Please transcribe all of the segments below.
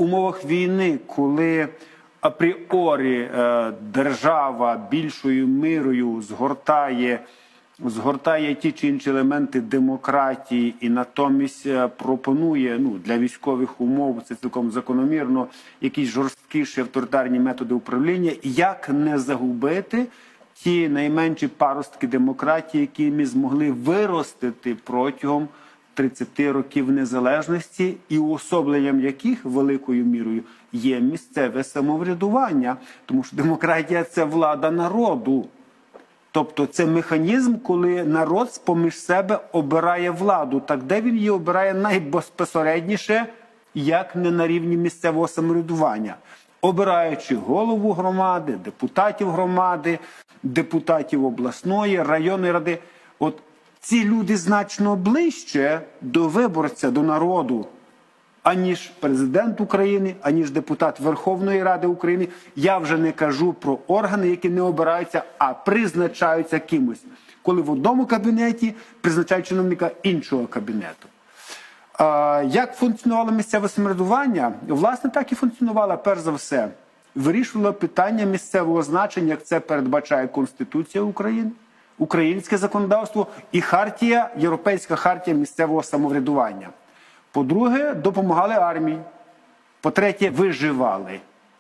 умовах війни, коли апріорі держава більшою мірою згортає ті чи інші елементи демократії і натомість пропонує для військових умов, це цілком закономірно, якісь жорсткіші авторитарні методи управління, як не загубити ті найменші паростки демократії, які ми змогли виростити протягом 30 років незалежності, і уособленням яких великою мірою є місцеве самоврядування, тому що демократія – це влада народу. Тобто це механізм, коли народ поміж себе обирає владу. Так де він її обирає найбезпосередніше, як не на рівні місцевого самоврядування? Обираючи голову громади, депутатів обласної, районної ради. От ці люди значно ближче до виборця, до народу, аніж президент України, аніж депутат Верховної Ради України. Я вже не кажу про органи, які не обираються, а призначаються кимось. Коли в одному кабінеті призначають чиновника іншого кабінету. Як функціонувало місцеве самоврядування? Власне, так і функціонувало, перш за все. Вирішувало питання місцевого значення, як це передбачає Конституція України, українське законодавство і Європейська хартія місцевого самоврядування. По-друге, допомагали армії. По-третє, виживали.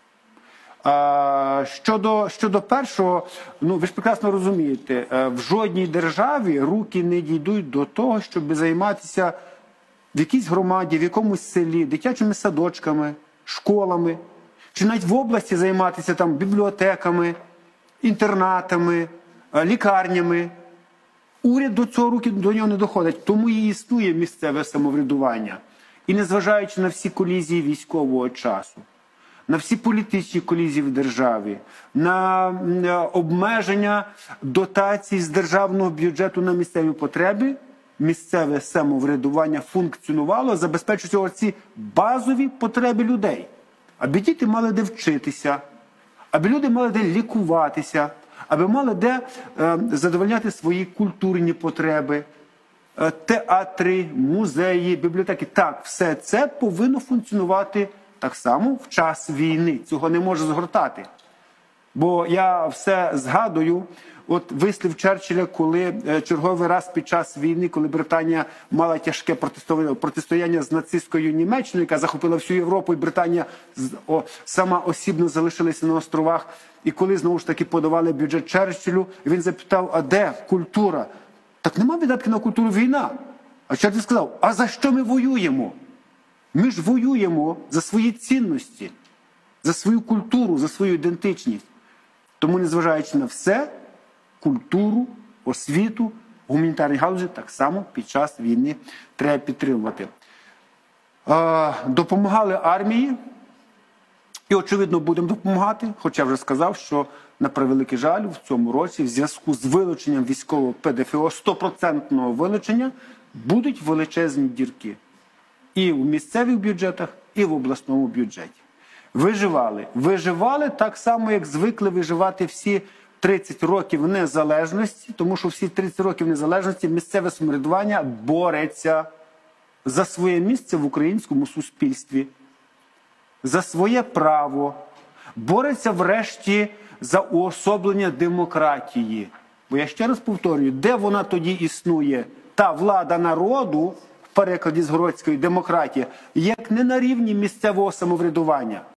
Щодо першого, ви ж прекрасно розумієте, в жодній державі руки не дійдуть до того, щоб займатися в якійсь громаді, в якомусь селі, дитячими садочками, школами, чи навіть в області займатися там бібліотеками, інтернатами, лікарнями. Уряд до цього руки до нього не доходить, тому і існує місцеве самоврядування. І незважаючи на всі колізії військового часу, на всі політичні колізії в державі, на обмеження дотацій з державного бюджету на місцеві потреби, місцеве самоврядування функціонувало, забезпечуючи ці базові потреби людей. Аби діти мали де вчитися, аби люди мали де лікуватися, аби мали де задовольняти свої культурні потреби, театри, музеї, бібліотеки. Так, все це повинно функціонувати так само в час війни. Цього не може згортати. Бо я все згадую, от вислів Черчилля, коли черговий раз під час війни, коли Британія мала тяжке протистояння з нацистською Німеччиною, яка захопила всю Європу, і Британія сама осібно залишилася на островах, і коли знову ж таки подавали бюджет Черчиллю, він запитав, а де культура? Так нема видатки на культуру, війна. А Черчилль сказав, а за що ми воюємо? Ми ж воюємо за свої цінності, за свою культуру, за свою ідентичність. Тому, незважаючи на все, культуру, освіту, гуманітарні галузі так само під час війни треба підтримувати. Допомагали армії і, очевидно, будемо допомагати, хоча вже сказав, що, на превеликий жаль, в цьому році в зв'язку з вилученням військового ПДФО, 100% вилучення, будуть величезні дірки. І в місцевих бюджетах, і в обласному бюджеті. Виживали. Виживали так само, як звикли виживати всі 30 років незалежності, тому що всі 30 років незалежності місцеве самоврядування бореться за своє місце в українському суспільстві, за своє право, бореться врешті за уособлення демократії. Бо я ще раз повторюю, де вона тоді існує, та влада народу, в перекладі з Городської демократія, як не на рівні місцевого самоврядування.